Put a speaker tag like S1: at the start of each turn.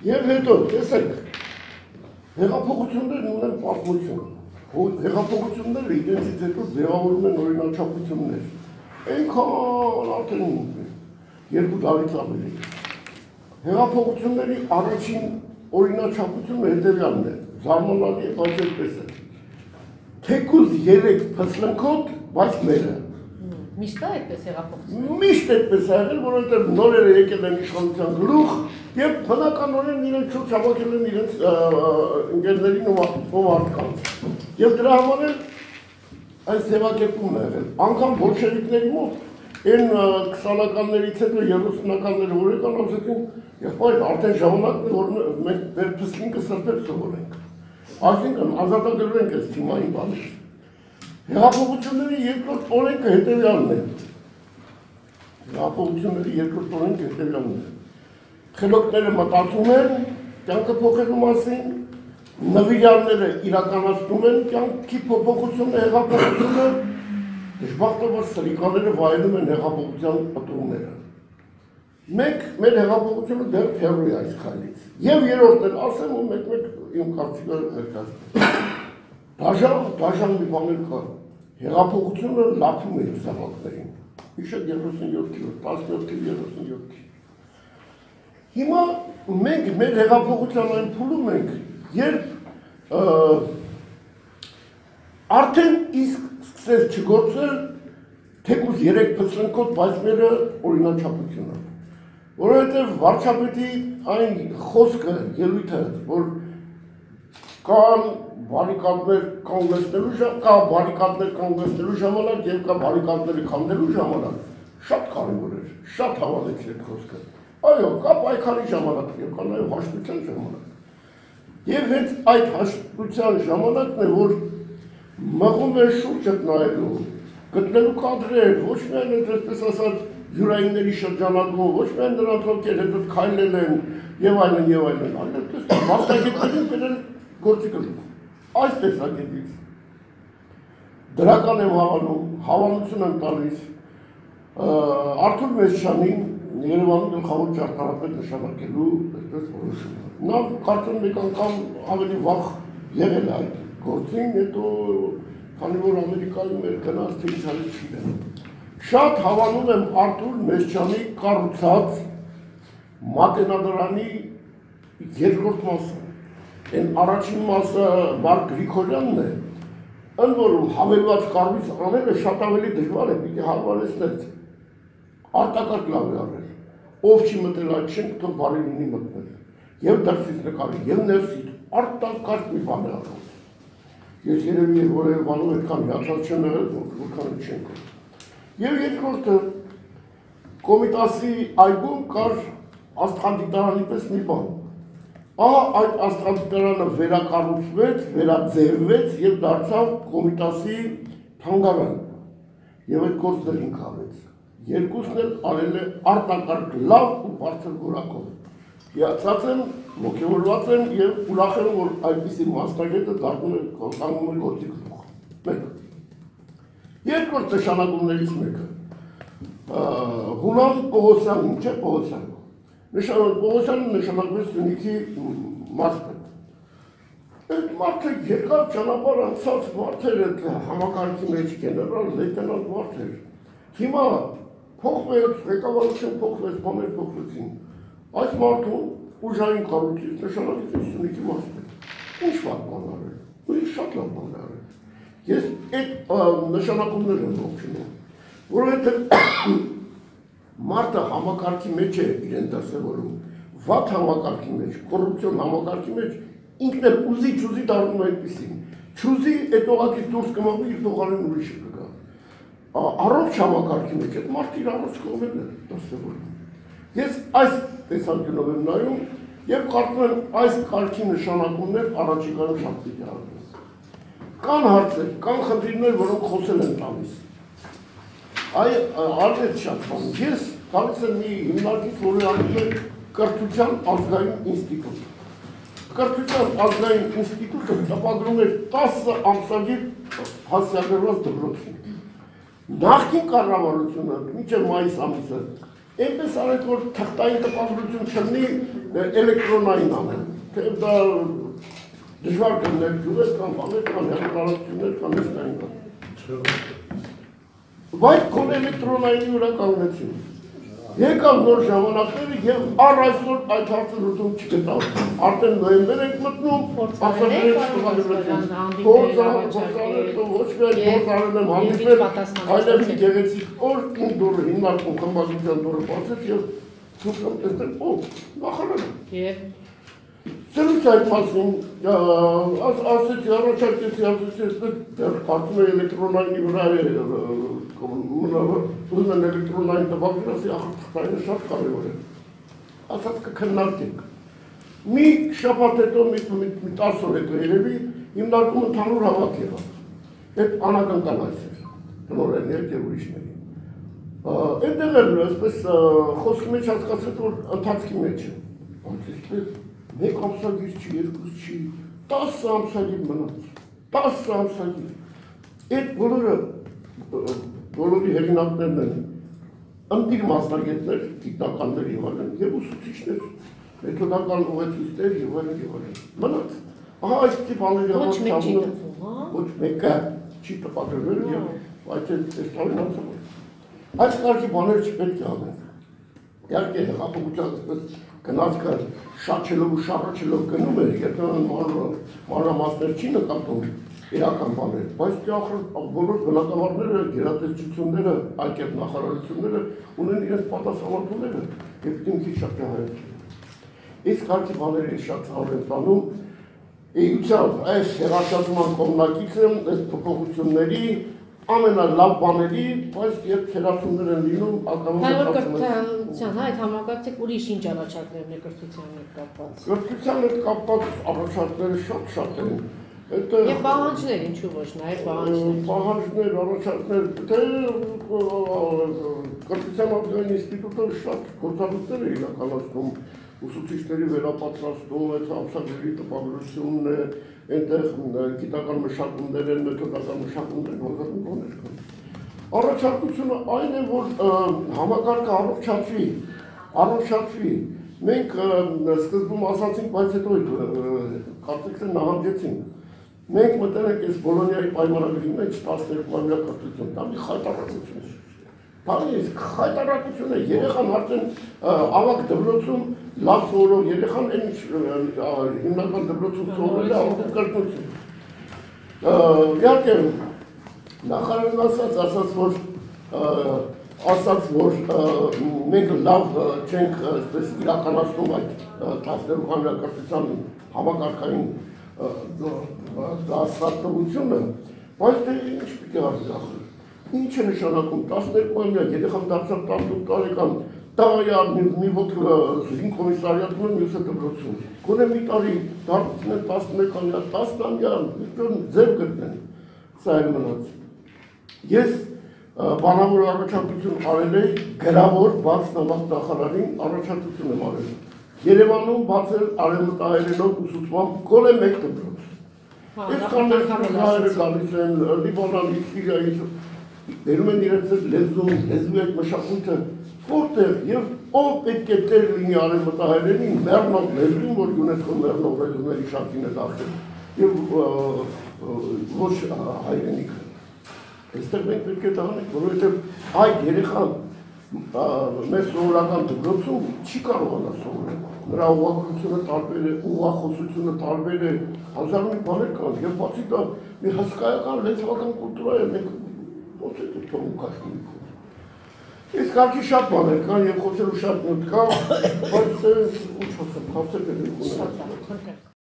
S1: Եվ հետո, տեսեք, հեղափոխություններն ունեն պատմություն, հեղափոխությունները իրենցից հետո ձևավորում են օրինաչափություններ, այնքան արդեն երկու դարից ավելի։ Հեղափոխությունների առաջին օրինաչափությունը հետևյալն է, զարմանալի է, բայց այդպես է։ Թեկուզ 3 փսլնքոտ, բայց մերը։
S2: Միշտ է այդպես հեղափոխություն։
S1: Միշտ այդպես է եղել, որովհետև նորերը եկել են իշխանության գլուխ եւ բնականորեն իրենց շուրջ հավաքել են իրենց ընկերներին ու մարդկանց։ Եվ դրա համար էլ այս ձևակերպումն է եղել։ Անգամ բոլշևիկների մոտ այն 20-ականներից հետո 30-ականները որ եկան ասեցին, եղբայր, արդեն ժամանակն է, որ մենք մեր փսլինքը սրբել սովորենք։ Այսինքն ազատագրվենք այս թիմային բաներից։ Հեղափոխությունների երկրորդ օրենքը հետևյալն է։ Հեղափոխությունների երկրորդ օրենքը հետևյալն է։ Խելոքները մտածում են կյանքը փոխելու մասին, նվիրյալները իրականացնում են կյանքի փոփոխությունը, հեղափոխությունը, դժբախտաբար սրիկաները վայելում են հեղափոխության պատումները։ Մենք մեր հեղափոխությունը դեռ հեռու է այս քայլից։ Եվ երրորդն էլ ասեմ ու մեկ-մեկ իմ կարծիքը ներկայացնում։ Դաժան մի բան կա, հեղափոխությունը լափում է զավակներին, հիշեք 37-ի, 17-ի։ Հիմա մենք մեր հեղափոխության այն փուլում ենք, երբ արդեն իսկ սկսեց չգործել թեկուզ 3 փսլնքոտ, բայց մերը օրինաչափությունը, որովհետև վարչապետի այն խոսքը, ելույթը, որ կան բարիկադներ կանգնեցնելու ժամանակ և կա բարիկադները քանդելու ժամանակ, շատ կարևոր էր, շատ հավանեցի այդ խոսքը։ Այո, կա պայքարի ժամանակ և կա նաև հաշտության ժամանակ։ Եվ հենց այդ հաշտության ժամանակն է, որ մղում է շուրջդ նայելու, գտնելու կադրեր, ոչ միայն այդպես ասած յուրայինների շրջանակում, ոչ միայն նրանց ովքեր հետո քայլել են և այլն, այլև մասնագետներին բերել գործի գլուխ։ Այս տեսակետից դրական եմ հավանում, հավանություն եմ տալիս Արթուր Մեսչյանին Երևանի գլխավոր ճարտարապետ նշանակելու այդպես որոշումը։ Նա կարծեմ մեկ անգամ ավելի վաղ եղել է այդ գործին, հետո քանի որ Ամերիկայում էր գնաց, թե ինչ արեց չգիտեմ։ Շատ հավանում եմ Արթուր Մեսչյանի կառուցած մատենադարանի երկրորդ մասը։ Այն առաջին մասը Մարկ Գրիգորյանն է, ընդ որում հավելված կառույց անելը շատ ավելի դժվար է, պիտի հարմարեցնել։ Արտակարգ լավ է արել, ով չի մտել այդ շենք, թող բարի լինի մտնել, և դրսից նկարի, և ներսից, արտակարգ մի բան է արել։ Ես երևի որևէ բանով այդքան հիացած չեմ եղել, որքան շենքը։ Եվ երկրորդը, Կոմիտասի այգում կար աստղադիտարանի պես մի բան։ Ահա այդ աստղադիտարանը վերակառուցվեց, վերաձևվեց և դարձավ Կոմիտասի թանգարան։ Եվ այդ գործն էլ ինքը արեց։ Երկուսն էլ արել է արտակարգ լավ ու բարձր որակով։ Հիացած եմ, ոգևորված եմ և ուրախ եմ, որ այդպիսի մասնագետը կանգնում է գործի գլուխ։ Մեկ։ Երկրորդ նշանակումներից մեկը։ Հունան Պողոսյանն, չէ՞ Պողոսյանը։ Պողոսյանը նշանակվեց Սյունիքի մարզպետ։ Այդ մարդը երկար ճանապարհ անցած մարդ էր, այդ համակարգի մեջ գեներալ, լեյտենանտ մարդ էր։ Հիմա փոխվեց, ղեկավարություն փոխվեց, բաներ փոխվեցին։ Այս մարդուն ուժային կառույցից նշանակվեց Սյունիքի մարզպետ։ Ինչ վատ բան արել, ու շատ լավ բան արել։ Ես այդ նշանակումներ եմ ողջունում, որովհետև մարդը համակարգի մեջ է իրեն դասավորում, վատ համակարգի մեջ, կոռուպցիոն համակարգի մեջ, ինքն էլ ուզի դառնում է այդպիսին, չուզի այդ օղակից դուրս կմղվի իր փոխարեն ուրիշը կգա։ Առողջ համակարգի մեջ այդ մարդը իր առողջ կողմերն է դասավորում։ Ես այս տեսանկյունով եմ նայում և կարծում եմ այս կարգի նշանակումներ առաջիկայում շատ պիտի արվեն։ Կան հարցեր, կան խնդիրներ, որոնք խոսել են տալիս։ Արվեց շատ բան։ Ես տալիս եմ մի հիմնարկից, որը անում է կրթության ազգային ինստիտուտ։ Կրթության ազգային ինստիտուտը տպագրում էր 10 ամսագիր հասցեագրված դպրոցին։ Նախկին կառավարությունը մինչև մայիս ամիսը այնպես արեց, որ թղթային տպագրություն չլինի էլեկտրոնային անեն, թե դա դժվար կներ գյուղեր կամ բաներ կամ հեռուստաալիքներ կամ նստային կան։ Բայց կոն էլեկտրոնայինի վրա կանգնեցին։ Եկավ նոր ժամանակները և առ այսօր այդ հարցը լուծում չգտավ։ Արդեն նոյեմբեր ենք մտնում, ասաներ ենք տղագրվեցին։ Փորձանել ոչ միայն փորձարել եմ հանդիպել, այլև գեղեցիկ օր իմ դուրը հիմնարկում խմբագրության դուրը բացեց և դուք կամ տեսնել, նախարարը։ Սերուց այդ մասին, ասեցի, առաջարկեցի, կարծում է էլեկտրոնայինի վրա ուզում են էլեկտրոնային տվակներ, ասի, ախրտխտայինը շատ կարևոր է։ Ասած կքննարկենք։ Մի շաբաթ հետո, մի 10 օր հետո երևի, հիմնարկում ընդհանուր հավաք եղավ։ Այդ անակնկալ այս էր, տնօրեններ և ուրիշների։ Այդտեղ էլ այսպես խոսքի մեջ հասկացեց, որ ընթացքի մեջ է։ Բայց այսպես մեկ ամսագիր չի, երկուս չի, 10 ամսագիր մնաց, 10 ամսագիր։ Այդ բոլորի հեղինակներն են, ընտիր մասնագետներ, գիտնականներ և այլն, և ուսուցիչներ, մեթոդական ուղեցույցներ և այլն և այլն։ Մնաց։ Ահա այսպիսի բաների համար չամունում, ոչ մեկը չի տպագրվել և այդ տարին անցավ։ Այս կարգի բաներ չպետք է անեն։ Իհարկե հեղափոխության գնացքը շաչելով ու շառաչելով գնում էր, երբեմն մանրամասներ չի նկատում իրական բաներ, բայց բոլոր բնակավարները, գերատեսչությունները, այլ կերպ նախարարությունները ունեն իրենց պատասխանատուները և դիմքի շրջահայացում։ Այս կարգի բաների շատ ցավ են տանում, էությամբ այս հեռաշրջման կողմնակից եմ, այս փոփոխությունների ամենալավ բաների, բայց երբ թերացումներ են լինում,
S2: կրթության, այդ համակարգեք ուրիշ ինչ առաջարկներն է կրթության հետ կապված։
S1: Կրթության հետ կապված առաջարկները շատ են։
S2: Եվ պահանջներ, ինչու ոչ, նաև պահանջներ։
S1: Պահանջներ, առաջարկներ, թե կրթության ազգային ինստիտուտը շատ գործառույթներ է իրականացնում, ուսուցիչների վերապատրաստում, այդ ամսագրերի տպագրությունն է, այնտեղ գիտական մշակումներ են, մեթոդական մշակումներ են, հազարում բաներ կան։ Առաջարկությունը այն է, որ համակարգը առողջացվի։ Մենք սկզբում ասացինք, բայց հետո կարծիքներ նահանջեցինք։ Մենք մտել ենք այս Բոլոնիայի պայմանագրի մեջ 12-ամյա կրթություն, դա մի խայտառակություն է։ Դա խայտառակություն է, երեխան արդեն ավագ դպրոցում լավ սովորող երեխան այն հիմնական դպրոցում սովորել է ավագ կրթություն։ Իհարկե նախարարն ասաց, որ մենք լավ չենք իրականացնում այդ 12-ամյա կրթության համակարգային դասատվությունը, բայց դե ինչ պիտի արվի ախր։ Ինչ է նշանակում 12-ամյա երեխան դարձավ 18 տարեկան, տղայա մի ոտքը զինկոմիսարիատում են, մյուսը դպրոցում։ Գոնե մի տարի դարձնեն 11-ամյա, 10-ամյա, ձև գտնեն, սա էլ մնաց։ Ես բանավոր առաջարկություն արել էի գրավոր բաց նամակ նախարարին առաջարկություն եմ արել։ Երևանում բացել արևմտահայերենով ուսուցման գոնե մեկ դպրոց։ Այսքան հայերը գալիս են Լիբանանից, Սիրիայից, բերում են իրենց լեզու այդ մշակույթը, որտեղ և ով պետք է տեր լինի արևմտահայերենին, մեռնող լեզուն, որ ՅՈՒՆԵՍԿՕ մեռնող լեզուների շարքին է դարձել, և ոչ հայրենիքը։ Այստեղ մենք պետք է դա անենք, որովհետև այդ երեխան մեր սովորական դպրոցում չի կարողանա սովորել։ Նրա ուղղակցությունը տարբեր է, ուղղախոսությունը տարբեր է, հազար մի բաներ կան, և բացի դա մի հսկայական լեզվական կուլտուրա է, մենք ոնց է թողում քաշում։ Այս կարգի շատ բաներ կան և խոսելու շատ նյութ կա, բայց ինչ ասեմ, խասել է